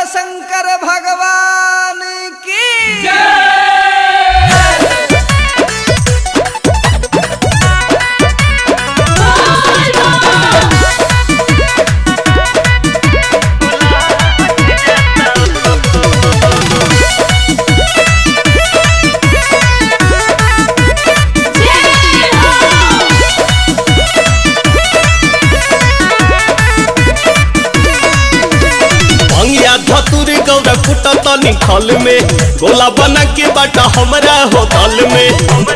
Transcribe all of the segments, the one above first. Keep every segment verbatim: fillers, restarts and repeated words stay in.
शंकर भगवान की जय। धतुर गौरा कुटतनी खल में गोला बना के बाटा हमरा हो दल में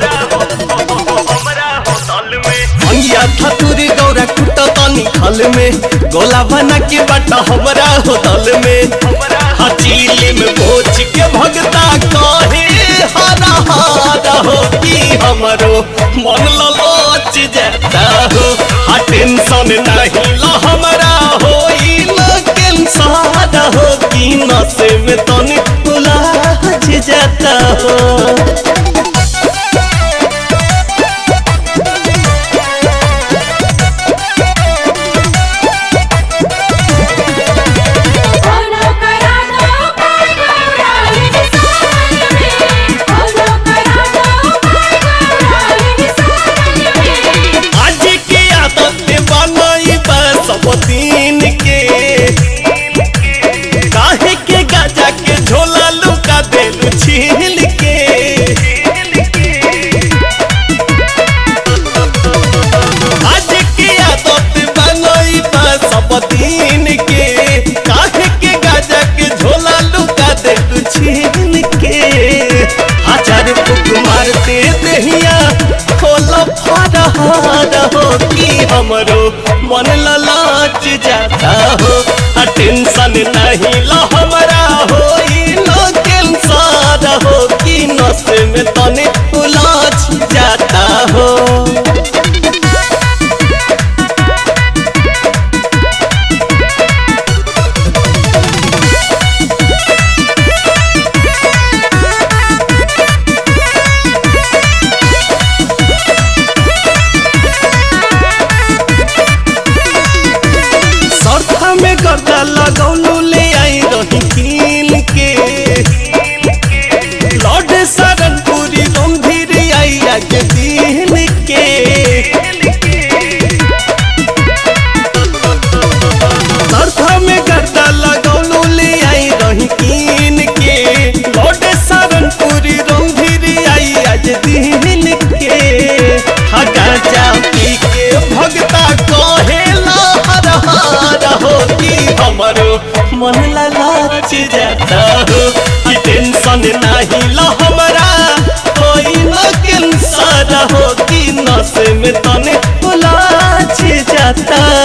अंगिया धतुर गौरा कुटतनी खल में गोला बना के बाटा हमरा हो दल में हचीली में पोछ के भगता कहे हरा हरा हो कि हमरो मन ललोच जाता हो हा टेंशन नहीं ला हमरा होई सादा हो कि नशे में तनी उलझ जाता हो। आज की आदत बनाई बस वो दिन के काहे के गाजा के झोला लुका देलु छील के आज की आदत बनई बा सब दिन के काहे के गाजा के झोला लुका देलु छील के हजार फुक मारते देहिया खोला फाड़ा हो कि हमरो मन ललाच जाता हो टेंशन नहीं ला हमरा होई नो कैंसर हो कि नशे में तने उलझ जाता हो। सरथा में गर्दा लगौलू ले आई रही कील के लौट सरनपुरी गंभीर आई आगे दिन के सरथा में गर्दा लगौलू ले आई रही कील के लौट सरनपुरी गंभीर आई आज दिन के हगा जा पी के भगता कहेला हो कि हमरो मन ललाच जाता हो टेंशन नहीं ला हमरा कोई न कैंसर हो कि नशे में तने उलझ जाता